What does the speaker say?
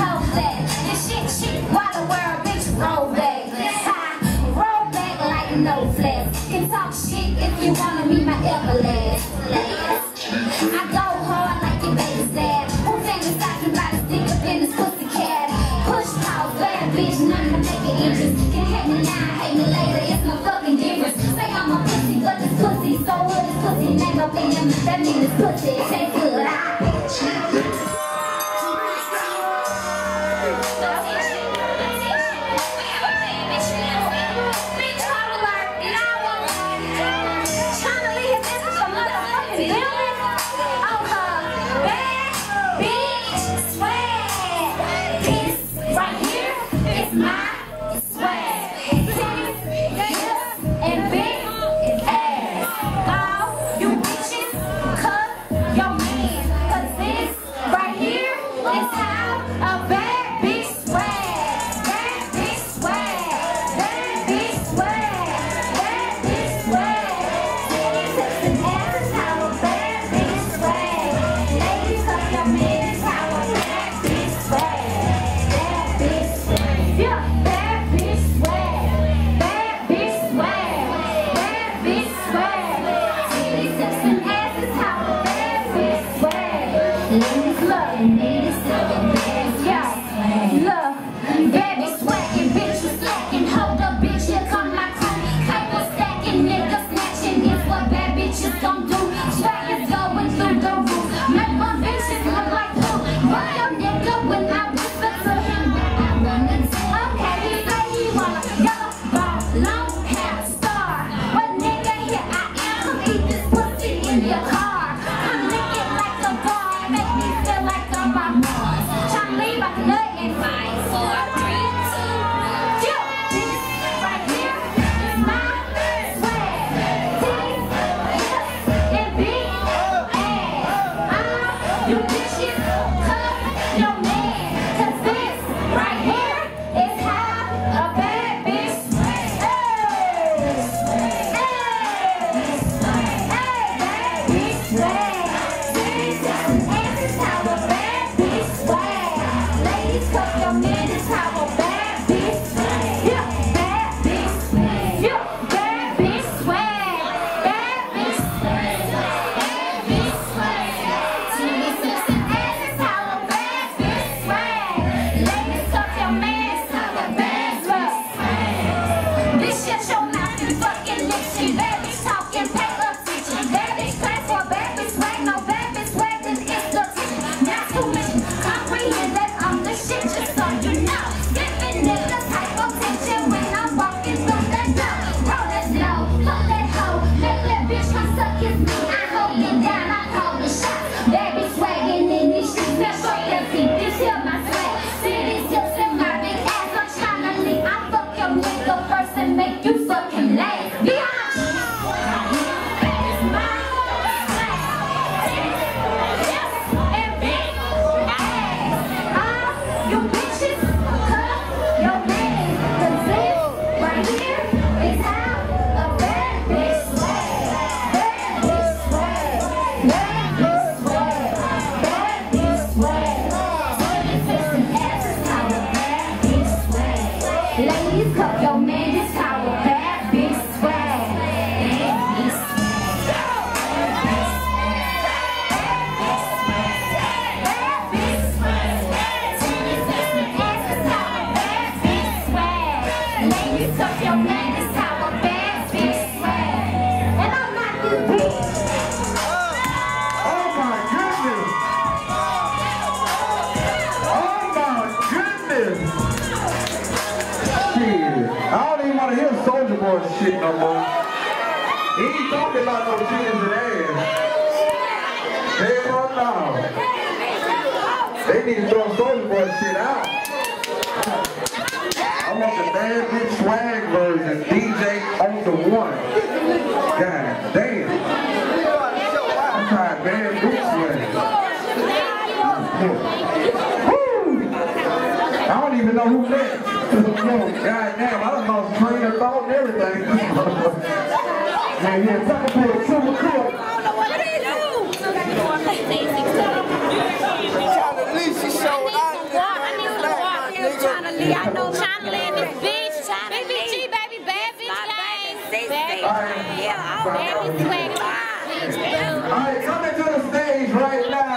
toe flat. This shit, while the world bitch roll back. Roll back like no flex. Can talk shit if you wanna be my everlast. I go hard like your baby's dad. Who fantasizing about to stick up in this pussy cat? Push pause, bad bitch, none to make it interest. Can hate me now, hate me later, it's no fucking difference. Say I'm a pussy, but this pussy so good, this pussy name up in him. That means this pussy tastes good. Shit no more. He ain't talking about no titties and ass. Hell no. They need to throw Soulja Boy shit out. I want the Bad Bitch Swag version. DJ on the one. God damn. I'm trying Bad Bitch Swag. Woo! I don't even know who next. God damn, I done lost train of thought and everything. Yeah, talking to a super cool. At least she showed out. baby. I know China in this bitch. BBG, baby, bad bitch gang. Bad bitch, yeah, baby swag. Alright, coming to the stage right now.